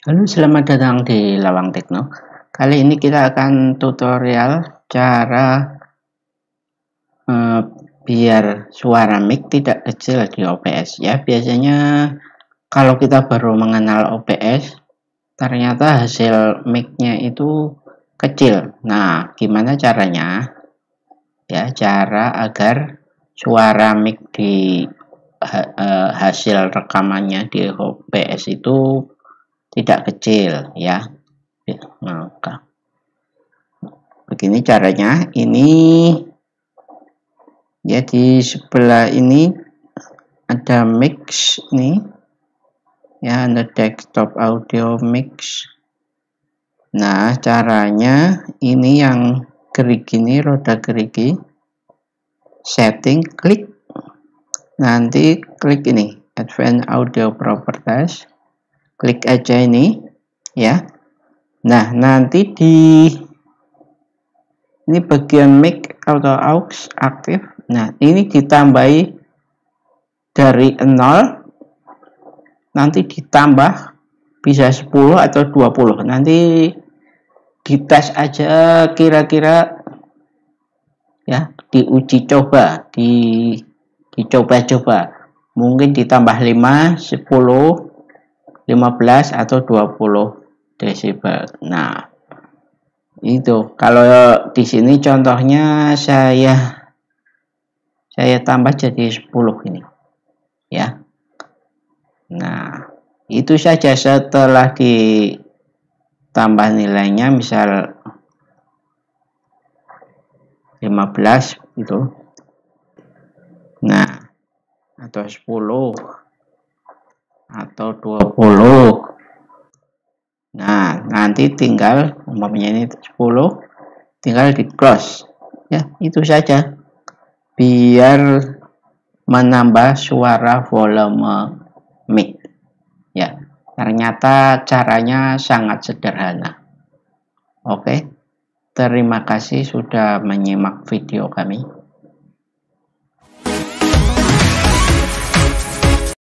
Halo, selamat datang di Lawang Tekno. Kali ini kita akan tutorial cara biar suara mic tidak kecil di OBS ya. Biasanya kalau kita baru mengenal OBS, ternyata hasil mic-nya itu kecil. Nah, gimana caranya? Ya, cara agar suara mic di hasil rekamannya di OBS itu tidak kecil ya. Maka begini caranya. Ini ya, di sebelah ini ada mix nih ya, ada desktop audio mix. Nah, caranya ini yang gerigi ini, roda gerigi, setting, klik, nanti klik ini advanced audio properties, klik aja ini ya. Nah, nanti ini bagian mic atau aux aktif. Nah, ini ditambahi dari 0, nanti ditambah bisa 10 atau 20. Nanti dites aja kira-kira ya, diuji coba, dicoba-coba. Mungkin ditambah 5, 10, 15 atau 20 desibel. Nah, itu kalau di sini contohnya saya tambah jadi 10 ini ya. Nah, itu saja. Setelah ditambah nilainya, misal 15 itu, nah, atau 10 atau 20. Nah, nanti tinggal umpamanya ini 10, tinggal di close ya. Itu saja, biar menambah suara volume mic ya. Ternyata caranya sangat sederhana. Oke, terima kasih sudah menyimak video kami.